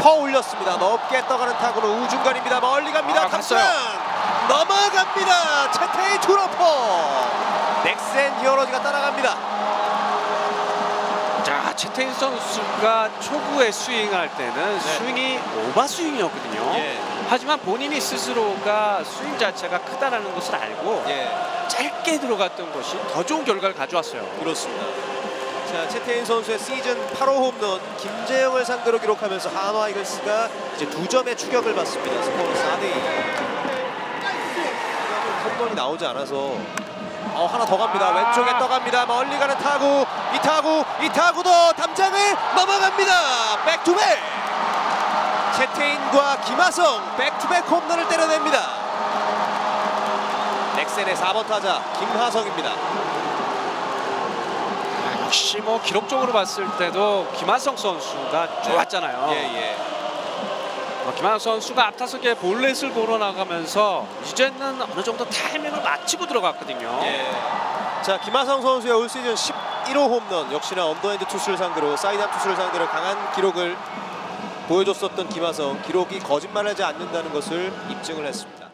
퍼 올렸습니다. 높게 떠가는 타구는 우중간입니다. 멀리 갑니다. 탐장 넘어갑니다. 채태인 투런포. 넥센 히어로즈가 따라갑니다. 자, 채태인 선수가 초구에 스윙할 때는 스윙이 오버 스윙이었거든요. 하지만 본인이 스스로가 스윙 자체가 크다라는 것을 알고 짧게 들어갔던 것이 더 좋은 결과를 가져왔어요. 그렇습니다. 자, 채태인 선수의 시즌 8호 홈런 김재영을 상대로 기록하면서 한화 이글스가 이제 2점의 추격을 받습니다. 스코어는 4대2. 홈런이 나오지 않아서 하나 더 갑니다. 왼쪽에 떠갑니다. 멀리 가는 타구. 이 타구도 담장을 넘어갑니다. 백투백. 채태인과 김하성 백투백 홈런을 때려냅니다. 넥센의 4번 타자 김하성입니다. 역시 뭐 기록적으로 봤을 때도 김하성 선수가 좋았잖아요. 김하성 선수가 앞타석에 볼넷을 보러 나가면서 이제는 어느 정도 타이밍을 맞추고 들어갔거든요. 자, 김하성 선수의 올 시즌 11호 홈런, 역시나 언더핸드 투수를 상대로, 사이드암 투수를 상대로 강한 기록을 보여줬었던 김하성, 기록이 거짓말하지 않는다는 것을 입증을 했습니다.